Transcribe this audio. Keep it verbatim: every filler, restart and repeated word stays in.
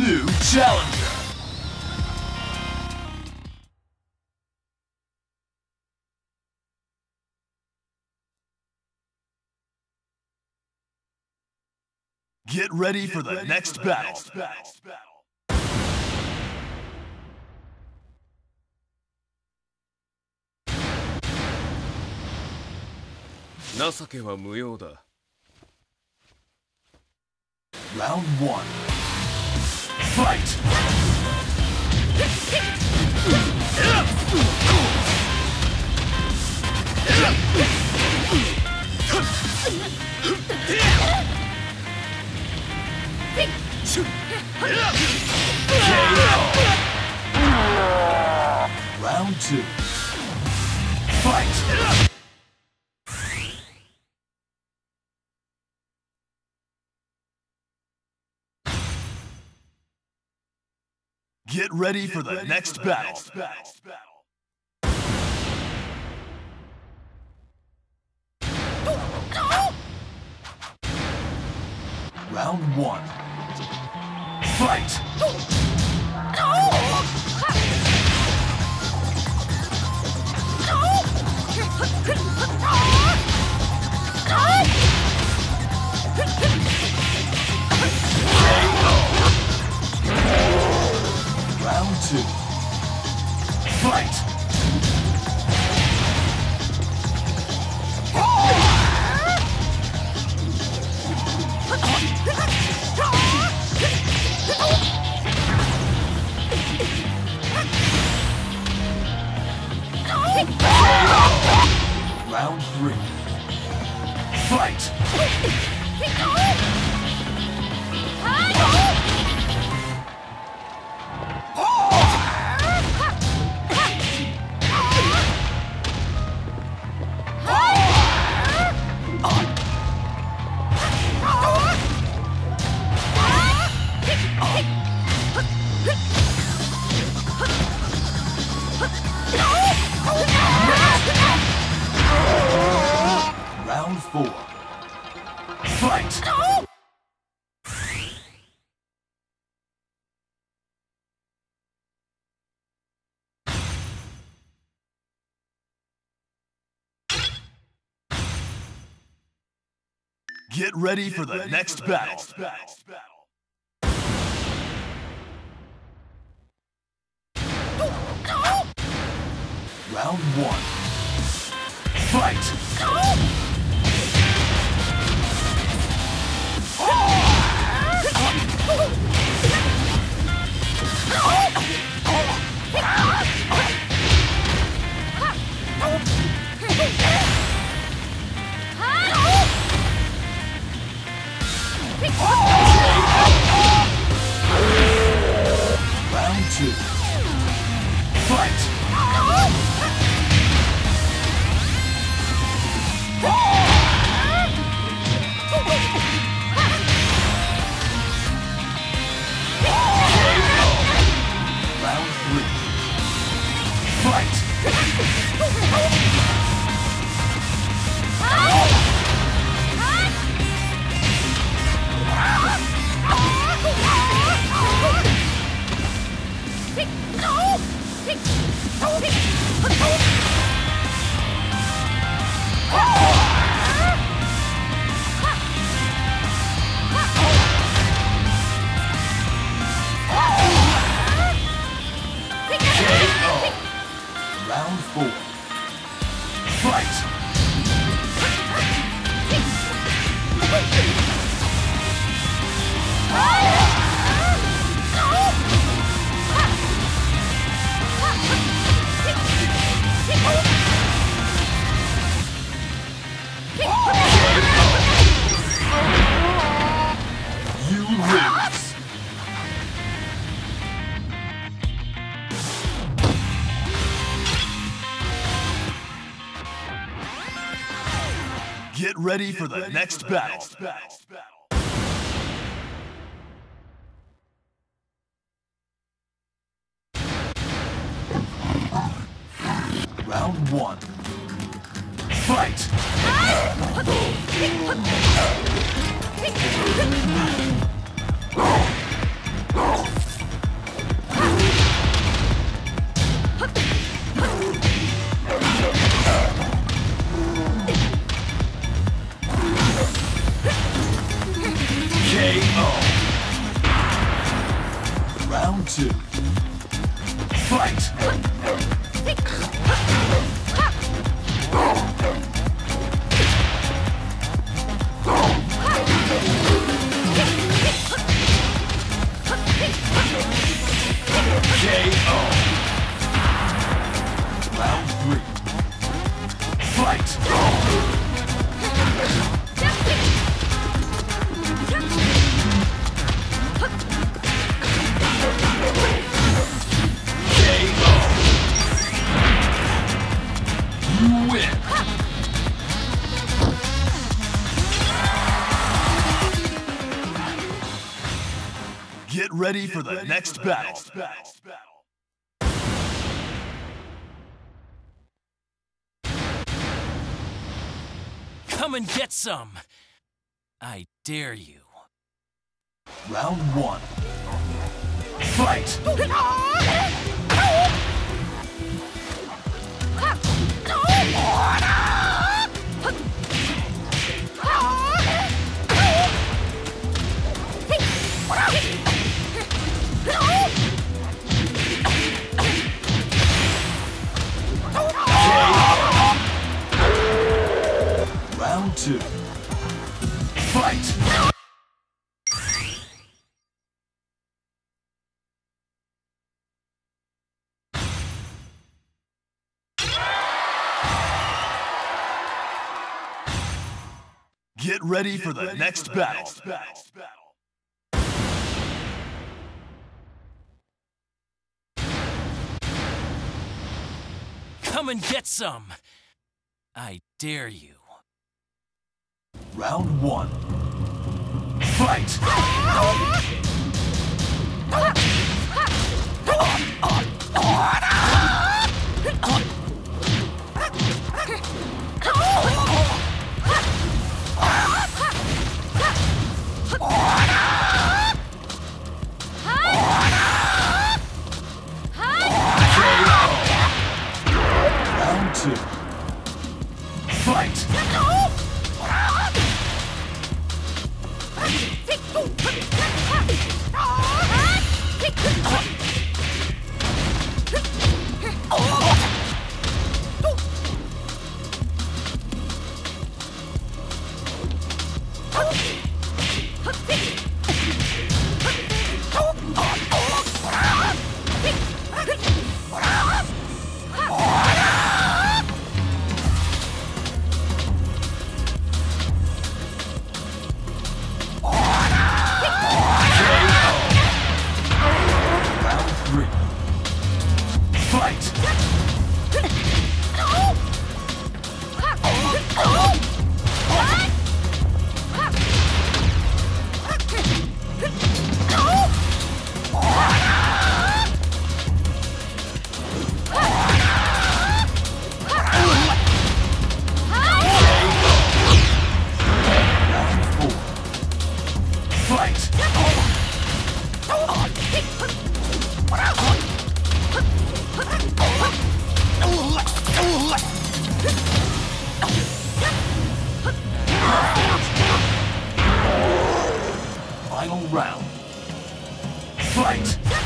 New challenger. Get ready for the next battle. Round one. Fight! Round two. Fight! Get ready for the next battle. Round one. Fight! Round two. Fight! Round three. Fight! Round four. Fight! Get ready for the next battle. Round one. Fight! Round two. Fight! Round three. Fight! Round four. Fight! You lose. Get ready for the next battle. Round one. Fight! Round two. Fight! K O. Round three. Fight! K O. You win! Get ready for the next battle. Come and get some! I dare you. Round one. Fight! Round two. Fight! Get ready for the next battle. Come and get some! I dare you. Round one. Fight! Round two. Fight! Final round. Fight!